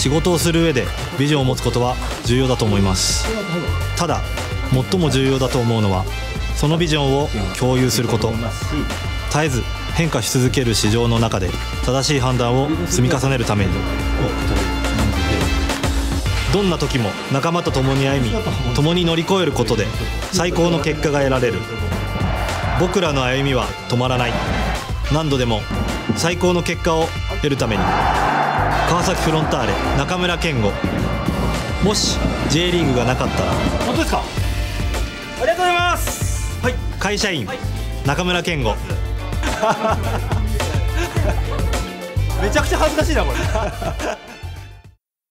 仕事をする上でビジョンを持つことは重要だと思います。ただ最も重要だと思うのはそのビジョンを共有すること。絶えず変化し続ける市場の中で正しい判断を積み重ねるために、どんな時も仲間と共に歩み共に乗り越えることで最高の結果が得られる。僕らの歩みは止まらない。何度でも最高の結果を得るために。川崎フロンターレ中村健吾。もし J リーグがなかったら。 本当ですか。ありがとうございます。 はい、会社員、中村健吾。 めちゃくちゃ恥ずかしいなこれ。